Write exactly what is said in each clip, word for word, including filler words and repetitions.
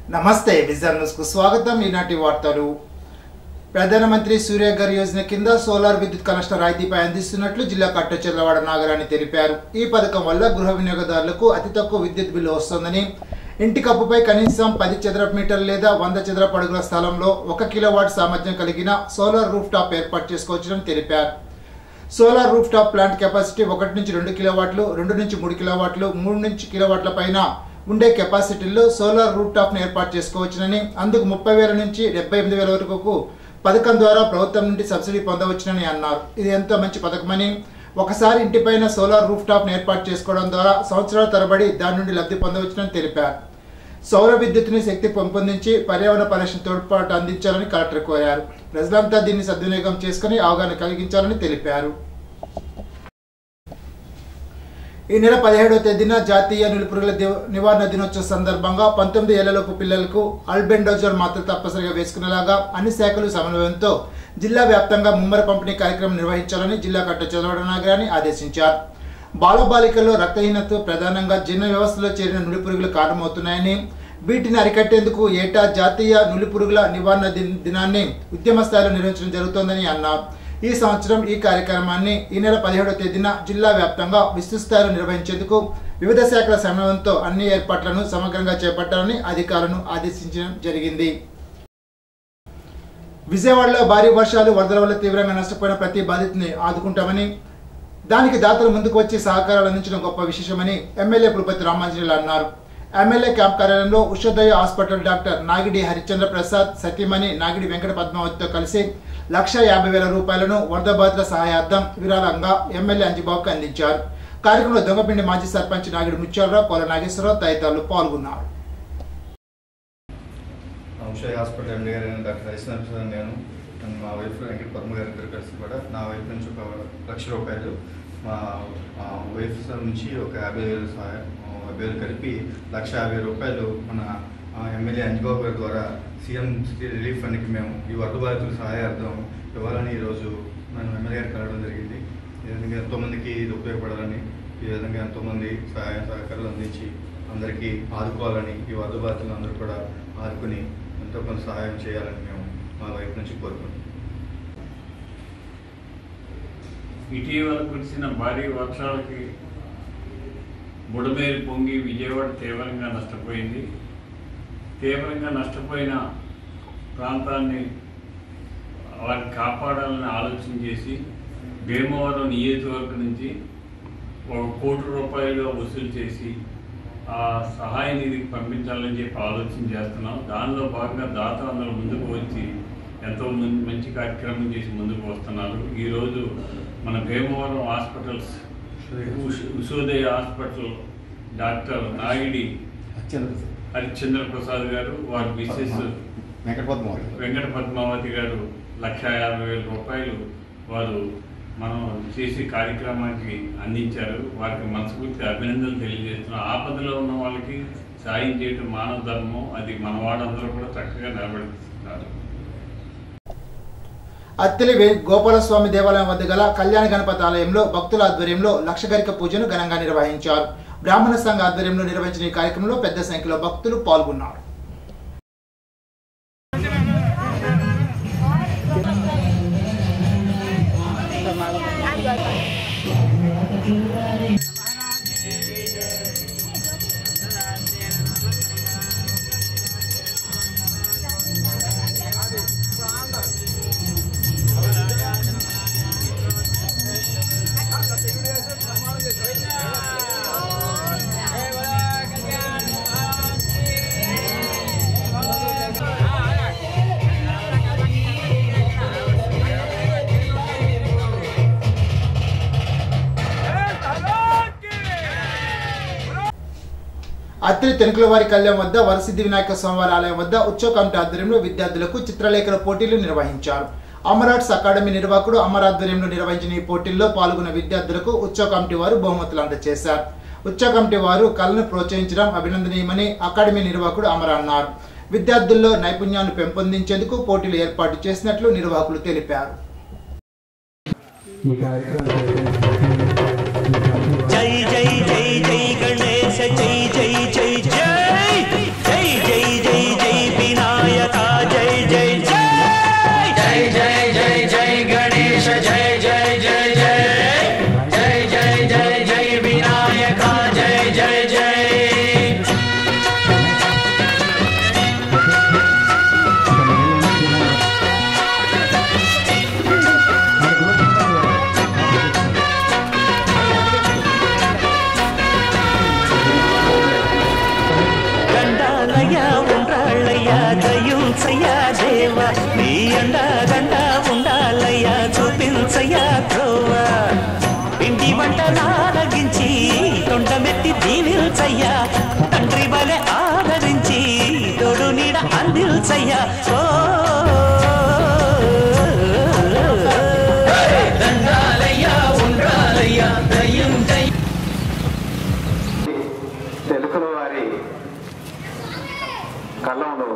నమస్తే vision news కు స్వాగతం. ఈనాటి వార్తలు. ప్రధానమంత్రి సూర్యఘర్ యోజన కింద సోలార్ విద్యుత్ కనెక్షన్ రాయితీపై అందిస్తున్నట్లు జిల్లా కట్టచెర్లవాడ నాగరాణి తెలిపారు. ఈ పథకం వల్ల గృహ వినియోగదారులకు అతి తక్కువ విద్యుత్ బిల్లు వస్తుందని, ఇంటి కప్పుపై కనీసం పది చదరపు మీటర్లు లేదా వంద చదరపు అడుగుల స్థలంలో ఒక కిలోవాట్ సామర్థ్యం కలిగిన సోలార్ రూఫ్ టాప్ ఏర్పాటు చేసుకోవచ్చని తెలిపారు. Solar roof top plant capacity ఒకటి నుంచి రెండు కిలోవాట్లు, రెండు నుంచి మూడు కిలోవాట్లు, మూడు నుంచి కిలోవాట్ల పైన ఉండే కెపాసిటీల్లో సోలార్ రూఫ్ టాప్ ను ఏర్పాటు చేసుకోవచ్చునని, అందుకు ముప్పై వేల నుంచి డెబ్బై ఎనిమిది వేల వరకు పథకం ద్వారా ప్రభుత్వం నుండి సబ్సిడీ పొందవచ్చునని అన్నారు. ఇది ఎంతో మంచి పథకమని, ఒకసారి ఇంటిపైన సోలార్ రూఫ్ టాప్ ను ఏర్పాటు చేసుకోవడం ద్వారా సంవత్సరాల తరబడి దాని నుండి లబ్ధి పొందవచ్చునని తెలిపారు. సౌర విద్యుత్తుని శక్తి పెంపొందించి పర్యావరణ పరిరక్షణ తోడ్పాటు అందించాలని కలెక్టర్ కోరారు. ప్రజలంతా దీన్ని సద్వినియోగం చేసుకుని అవగాహన కలిగించాలని తెలిపారు. ఈ నెల పదిహేడవ తేదీన జాతీయ నులిపురుగుల నివారణ దినోత్సవం సందర్భంగా పంతొమ్మిది ఏళ్లలోపు పిల్లలకు అల్బెండోజోల్ మాత్ర తప్పనిసరిగా వేసుకునేలాగా అన్ని శాఖలు సమన్వయంతో జిల్లా వ్యాప్తంగా ముమ్మర పంపిణీ కార్యక్రమం నిర్వహించాలని జిల్లా కట్టచెర్లవాడ నాగరాణి ఆదేశించారు. బాలబాలికల్లో రక్తహీనత ప్రధానంగా జీర్ణ వ్యవస్థలో చేరిన నులిపురుగులు కారణమవుతున్నాయని, వీటిని అరికట్టేందుకు ఏటా జాతీయ నులిపురుగుల నివారణ దినాన్ని ఉద్యమ స్థాయిలో నిర్వహించడం జరుగుతోందని అన్నారు. ఈ సంవత్సరం ఈ కార్యక్రమాన్ని ఈ నెల పదిహేడవ తేదీన జిల్లా వ్యాప్తంగా విస్తృత స్థాయిలో నిర్వహించేందుకు వివిధ శాఖల సమన్వయంతో అన్ని ఏర్పాట్లను సమగ్రంగా చేపట్టాలని అధికారులను ఆదేశించడం జరిగింది. విజయవాడలో భారీ వర్షాలు వరదల వల్ల తీవ్రంగా నష్టపోయిన ప్రతి బాధితుని ఆదుకుంటామని, దానికి దాతలు ముందుకు వచ్చి సహకారాలు అందించడం గొప్ప విశేషమని ఎమ్మెల్యే పులపతి రామాంజనేయులు అన్నారు. ఎమ్మెల్యే క్యాంప్ కార్యాలయంలో ఉషోదయ హాస్పిటల్ డాక్టర్ నాగిడి హరిచంద్ర ప్రసాద్ సతీమణి నాగిడి వెంకట పద్మావతితో కలిసి లక్ష యాభై వేల రూపాయలను వరద బాధితుల సహాయార్థం విరాళంగా ఎమ్మెల్యే అంజిబాబుకు అందించారు. కార్యక్రమంలో దొంగపిండి మాజీ సర్పంచ్ నాగిడి ముత్యాలరావు, పోల నాగేశ్వరరావు తదితరులు పాల్గొన్నారు. ఉషోదయ హాస్పిటల్ ఎండి గారు డాక్టర్ హరిచంద్ర ప్రసాద్, నేను మా వైఫ్ వెంకట పద్మ గారి ఇద్దరు కలిసి కూడా నా వైఫ్ నుంచి ఒక లక్ష రూపాయలు, మా వైఫ్ నుంచి ఒక యాభై వేలు సహాయం యాభై వేలు కలిపి లక్ష యాభై రూపాయలు మన ఎమ్మెల్యే అంజిబాబు గారి ద్వారా సీఎం రిలీఫ్ ఫండ్కి మేము ఈ వరద బాధితుల సహాయార్థం ఇవ్వాలని ఈరోజు మనం ఎమ్మెల్యే గారికి కలవడం జరిగింది. ఈ విధంగా ఎంతోమందికి ఇది ఉపయోగపడాలని, ఈ విధంగా ఎంతోమంది సహాయ సహకారాలు అందించి అందరికీ ఆదుకోవాలని, ఈ వరద బాధితులు అందరూ కూడా ఆదుకుని ఎంతో కొంత సహాయం చేయాలని మేము మా వైపు నుంచి కోరుకుంటున్నాం. ఇటీవల కురిసిన భారీ వర్షాలకి బుడమేరు పొంగి విజయవాడ తీవ్రంగా నష్టపోయింది. తీవ్రంగా నష్టపోయిన ప్రాంతాన్ని వారిని కాపాడాలని ఆలోచన చేసి భీమవరం నియోజకవర్గం నుంచి ఒక కోటి రూపాయలు వసూలు చేసి ఆ సహాయ నిధికి పంపించాలని చెప్పి ఆలోచన చేస్తున్నాం. దానిలో భాగంగా దాతలు అందరూ ముందుకు వచ్చి ఎంతో మంచి కార్యక్రమం చేసి ముందుకు వస్తున్నారు. ఈరోజు మన Bhimavaram hospitals Ushodaya hospital doctor Nagidi Harichandra Prasad garu, వారి మిస్సెస్ వెంకట పద్మావతి గారు లక్ష యాభై వేల రూపాయలు వారు మనం చేసే కార్యక్రమానికి అందించారు. వారికి మనస్ఫూర్తి అభినందనలు తెలియజేస్తున్నాం. ఆపదలో ఉన్న వాళ్ళకి సాయం చేయడం మానవ ధర్మం, అది మన వాళ్ళందరూ కూడా చక్కగా నిలబెడుతున్నారు. అత్తిలి గోపాలస్వామి దేవాలయం వద్ద గల కళ్యాణ గణపతి ఆలయంలో భక్తుల ఆధ్వర్యంలో లక్షగరిక పూజను ఘనంగా నిర్వహించారు. బ్రాహ్మణ సంఘ ఆధ్వర్యంలో నిర్వహించిన ఈ కార్యక్రమంలో పెద్ద సంఖ్యలో భక్తులు పాల్గొన్నారు. అత్తిలి తెనుకులవారి కళ్యాణం వద్ద వరసిద్ధి వినాయక స్వామివారి ఆలయం వద్ద ఉత్సవ కమిటీ ఆధ్వర్యంలో విద్యార్థులకు చిత్రలేఖన పోటీలు నిర్వహించారు. అమరాట్స్ అకాడమీ నిర్వాహకుడు అమర్ ఆధ్వర్యంలో నిర్వహించిన ఈ పోటీల్లో పాల్గొన్న విద్యార్థులకు ఉత్సవ కమిటీ వారు బహుమతులు అందజేశారు. ఉత్సవ కమిటీ వారు కళను ప్రోత్సహించడం అభినందనీయమని అకాడమీ నిర్వాహకుడు అమర్ అన్నారు. విద్యార్థుల్లో నైపుణ్యాన్ని పెంపొందించేందుకు పోటీలు ఏర్పాటు చేసినట్లు నిర్వాహకులు తెలిపారు. జై జై జై జై గణేశ జై జై జై జై జై జై జై ఉండాలయ్యా ఉండాలయ్యా దయుంచయ్యా దేవా నీ అండా గండా ఉండాలయ్యా చూపించయ్యా త్రోవా ఇంటి వంట నాలగించి తొండమెత్తి దీవిల్చయ్యా తండ్రి వలె ఆదరించి తోడు నీడ అందిల్చయ్యా ఓ దండాలయ్యా ఉండాలయ్యా దయుంచయ్యా తెలుగుల వారి కళ్ళంలో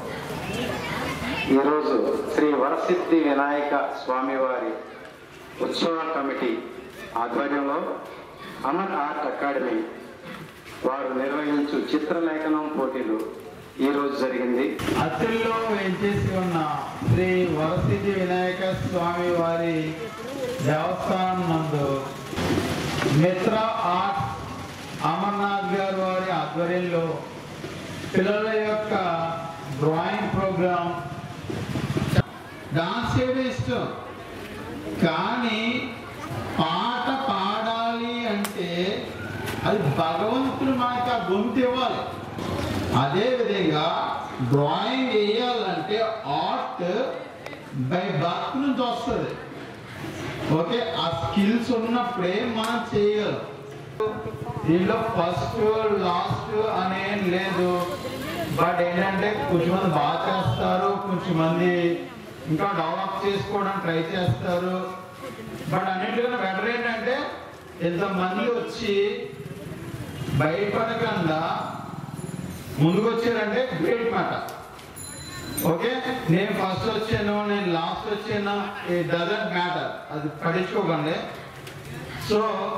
ఈరోజు శ్రీ వరసిద్ధి వినాయక స్వామివారి ఉత్సవ కమిటీ ఆధ్వర్యంలో అమర్ ఆర్ట్ అకాడమీ వారు నిర్వహించు చిత్రలేఖనం పోటీలు ఈరోజు జరిగింది. అత్తిల్లో వేంచేసి ఉన్న శ్రీ వరసిద్ధి వినాయక స్వామి వారి దేవస్థానం నందు మిత్ర ఆర్ట్ అమర్నాథ్ గారు వారి ఆధ్వర్యంలో పిల్లల యొక్క డ్రాయింగ్ ప్రోగ్రామ్. డాన్స్ చేయడం ఇష్టం, కానీ పాట పాడాలి అంటే అది భగవంతుడు మనకి ఆ గొంతు ఇవ్వాలి. అదేవిధంగా డ్రాయింగ్ వేయాలంటే ఆర్ట్ బై బర్త్ నుంచి వస్తుంది. ఓకే, ఆ స్కిల్స్ ఉన్నప్పుడే మనం చేయగలం. దీంట్లో ఫస్ట్ లాస్ట్ అనేం లేదు. బట్ ఏంటంటే కొంచెం మంది బాగా చేస్తారు, కొంచెం మంది ఇంకా డెవలప్ చేసుకోవడానికి ట్రై చేస్తారు. బట్ అన్నిటికన్నా బెటర్ ఏంటంటే ఎంతమంది వచ్చి భయపడకుండా ముందుకు వచ్చారంటే గ్రేట్ మాట. ఓకే, నేను ఫస్ట్ వచ్చాను, నేను లాస్ట్ వచ్చాను, ఇట్ డజంట్ మ్యాటర్, అది పట్టించుకోకండి. సో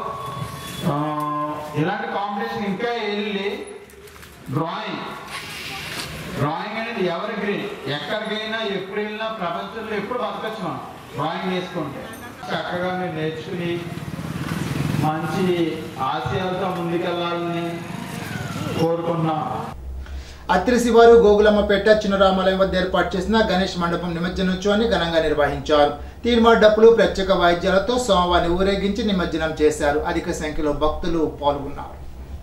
ఇలాంటి కాంపిటీషన్ ఇంకా వెళ్ళి డ్రాయింగ్ డ్రాయింగ్ అనేది ఎవరి గ్రీన్, ఎక్కడికైనా ఎప్పుడు వెళ్ళినా ప్రపంచంలో ఎప్పుడు బతకచ్చు మనం డ్రాయింగ్ చేసుకుంటే. చక్కగా మీరు నేర్చుకుని మంచి ఆశయాలతో ముందుకెళ్ళాలని కోరుకున్నాం. అత్రి శివారు గోగులమ్మపేట చిన్నరామాలయం వద్ద ఏర్పాటు చేసిన గణేష్ మండపం నిమజ్జనోత్సవాన్ని ఘనంగా నిర్వహించారు. తీర్మార్ డప్పులు ప్రత్యేక వాయిద్యాలతో స్వామివారిని ఊరేగించి నిమజ్జనం చేశారు. అధిక సంఖ్యలో భక్తులు పాల్గొన్నారు.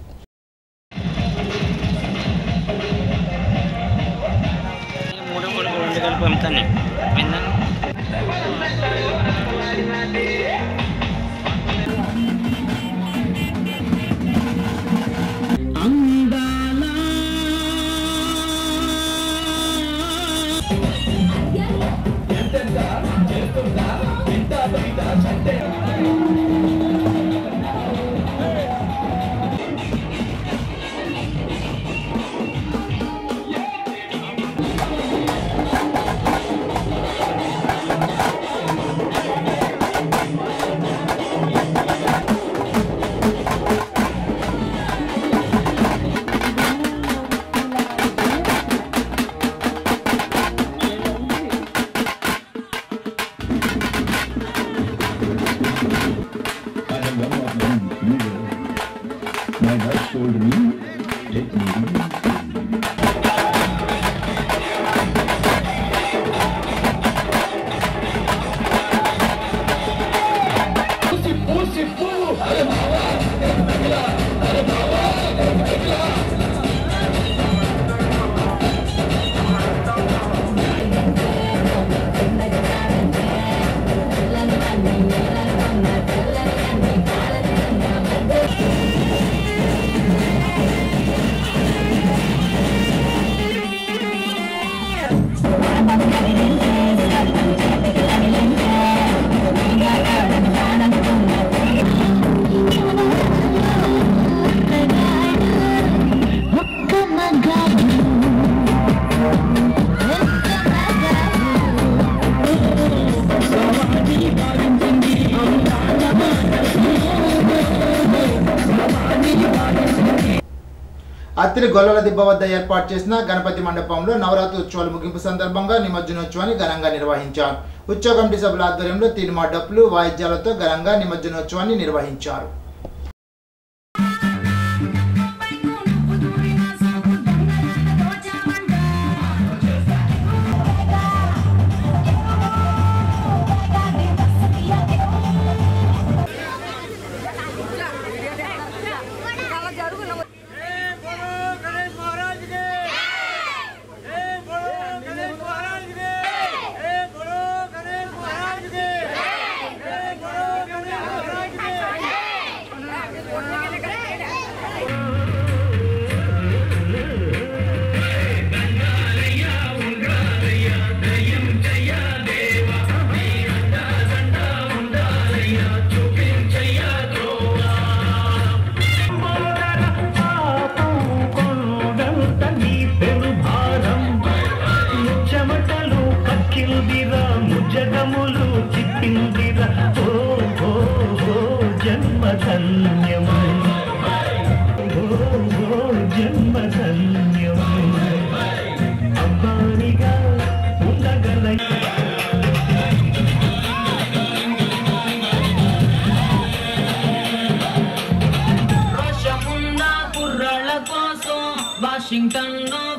అత్తిలి గొల్లల దిబ్బ వద్ద ఏర్పాటు చేసిన గణపతి మండపంలో నవరాత్రి ఉత్సవాల ముగింపు సందర్భంగా నిమజ్జనోత్సవాన్ని ఘనంగా నిర్వహించారు. ఉత్సవ కమిటీ సభ్యుల ఆధ్వర్యంలో తీర్మార్ డప్పులు వాయిద్యాలతో ఘనంగా నిమజ్జనోత్సవాన్ని నిర్వహించారు.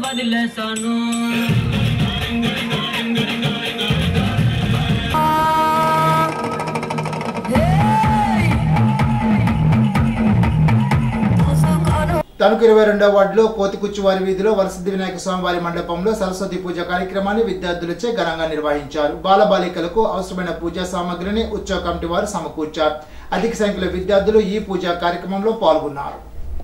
వదిలేసాను తణుకు ఇరవై రెండవ వార్డులో కోతికుచ్చివారి వీధిలో వరసిద్ధి వినాయక స్వామి వారి మండపంలో సరస్వతి పూజ కార్యక్రమాన్ని విద్యార్థులచే ఘనంగా నిర్వహించారు. బాలబాలికలకు అవసరమైన పూజా సామగ్రిని ఉత్సవ కమిటీ వారు సమకూర్చారు. అధిక సంఖ్యలో విద్యార్థులు ఈ పూజా కార్యక్రమంలో పాల్గొన్నారు.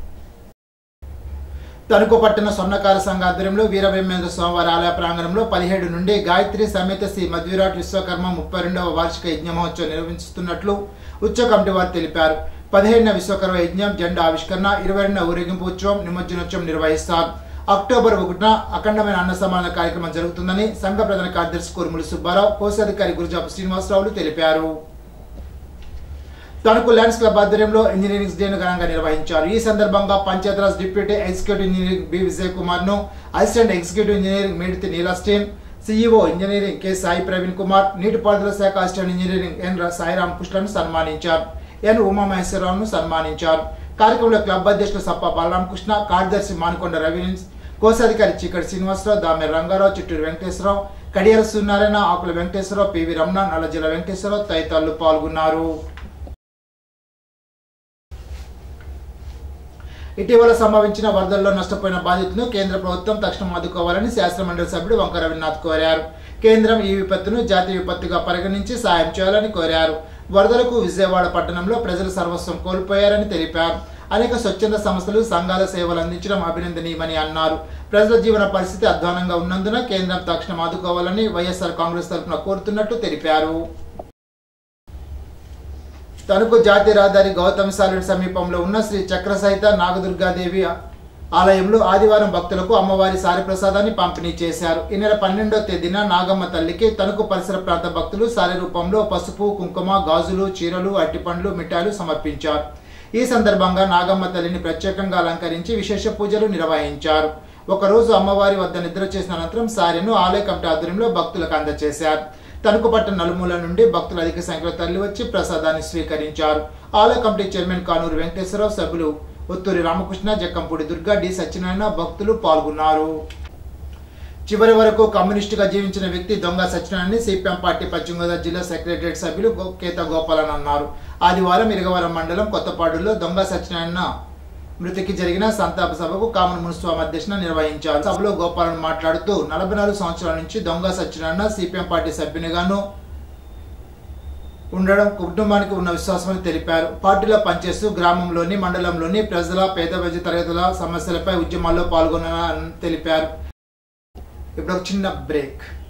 తణుకు పట్టణ స్వర్ణకార సంఘ ఆధ్వర్యంలో వీరబ్రహ్మేంద్ర స్వామివారి ఆలయ ప్రాంగణంలో పదిహేడు నుండి గాయత్రి సమేత శ్రీ మధ్విరాట్ విశ్వకర్మ ముప్పై రెండవ వార్షిక యజ్ఞ మహోత్సవం నిర్వహిస్తున్నట్లు ఉత్సవ కమిటీ వారు తెలిపారు. పదిహేడున విశ్వకర్మ యజ్ఞం, జెండా ఆవిష్కరణ, ఇరవై రెండున ఊరేగింపు ఉత్సవం, నిమజ్జనోత్సవం నిర్వహిస్తారు. అక్టోబర్ ఒకటిన అఖండమైన అన్న సమాన కార్యక్రమం జరుగుతుందని సంఘ ప్రధాన కార్యదర్శి కురుములు సుబ్బారావు, కోశాధికారి గురుజాపు శ్రీనివాసరావులు తెలిపారు. తణుకు ల్యాండ్స్ క్లబ్ ఆధ్వర్యంలో ఇంజనీరింగ్ డేను ఘనంగా నిర్వహించారు. ఈ సందర్భంగా Panchayati Raj deputy executive engineering B Vijay Kumar ను, assistant executive engineering Medithi Nilastin, CEO engineering K Sai Praveen Kumar, నీటిపారుదల శాఖ అసిస్టెంట్ ఇంజనీరింగ్ ఎన్ సాయిరామ్ కృష్ణను సన్మానించారు. ఎన్ ఉమామహేశ్వరరావును సన్మానించారు. కార్యక్రమంలో క్లబ్ అధ్యక్షులు సప్ప బాలరామకృష్ణ, కార్యదర్శి మానుకొండ రవి, కోశాధికారి చీకటి శ్రీనివాసరావు, దామెర రంగారావు, చిట్టూరు వెంకటేశ్వరరావు, కడియాల సూర్యనారాయణ, ఆకుల వెంకటేశ్వరరావు, పివి రమణ, నల్లజిల వెంకటేశ్వరరావు తదితరులు పాల్గొన్నారు. ఇటీవల సంభవించిన వరదల్లో నష్టపోయిన బాధితులను కేంద్ర ప్రభుత్వం తక్షణం ఆదుకోవాలని శాసనమండలి సభ్యుడు వంక రవీంద్రనాథ్ కోరారు. కేంద్రం ఈ విపత్తును జాతీయ విపత్తుగా పరిగణించి సాయం చేయాలని కోరారు. వరదలకు విజయవాడ పట్టణంలో ప్రజలు సర్వస్వం కోల్పోయారని తెలిపారు. అనేక స్వచ్ఛంద సంస్థలు, సంఘాల సేవలు అందించడం అభినందనీయమని అన్నారు. ప్రజల జీవన పరిస్థితి అధ్వానంగా ఉన్నందున కేంద్రం తక్షణం ఆదుకోవాలని వైఎస్ఆర్ కాంగ్రెస్ తరఫున కోరుతున్నట్టు తెలిపారు. తణుకు జాతీయ రహదారి గౌతమి సాలెడ్ సమీపంలో ఉన్న శ్రీ చక్రసహిత నాగదుర్గాదేవి ఆలయంలో ఆదివారం భక్తులకు అమ్మవారి సారి ప్రసాదాన్ని పంపిణీ చేశారు. ఈ నెల పన్నెండవ తేదీన నాగమ్మ తల్లికి తణుకు పరిసర ప్రాంత భక్తులు సారి రూపంలో పసుపు, కుంకుమ, గాజులు, చీరలు, అట్టిపండ్లు, మిఠాయిలు సమర్పించారు. ఈ సందర్భంగా నాగమ్మ తల్లిని ప్రత్యేకంగా అలంకరించి విశేష పూజలు నిర్వహించారు. ఒకరోజు అమ్మవారి వద్ద నిద్ర చేసిన అనంతరం సారెను ఆలయ కమిటీ ఆధ్వర్యంలో భక్తులకు అందజేశారు. తణుకు పట్టణ నలుమూల నుండి భక్తులు అధిక సంఖ్యలో తరలి వచ్చి ప్రసాదాన్ని స్వీకరించారు. ఆలయ కమిటీ చైర్మన్ కానూరు వెంకటేశ్వరరావు, సభ్యులు ఒత్తూరి రామకృష్ణ, జక్కంపూడి దుర్గా, డి సత్యనారాయణ భక్తులు పాల్గొన్నారు. చివరి వరకు కమ్యూనిస్టుగా జీవించిన వ్యక్తి దొంగ సత్యనారాయణ సిపిఎం పార్టీ పశ్చిమ గోదావరి జిల్లా సెక్రటరియట్ సభ్యులు కేత గోపాలన్ అన్నారు. ఆదివారం ఇరగవరం మండలం కొత్తపాడులో దొంగ సత్యనారాయణ మృతికి జరిగిన సంతాప సభకు కామన్ మున్స్వామి అధ్యక్షన నిర్వహించారు. సభలో గోపాలన్ మాట్లాడుతూ నలభై నాలుగు సంవత్సరాల నుంచి దొంగ సత్యనారాయణ సిపిఎం పార్టీ సభ్యునిగాను ఉండడం కుటుంబానికి ఉన్న విశ్వాసమని తెలిపారు. పార్టీలో పనిచేస్తూ గ్రామంలోని, మండలంలోని ప్రజల, పేద మధ్య తరగతుల సమస్యలపై ఉద్యమాల్లో పాల్గొన్నారని తెలిపారు. ఇప్పుడు ఒక చిన్న బ్రేక్.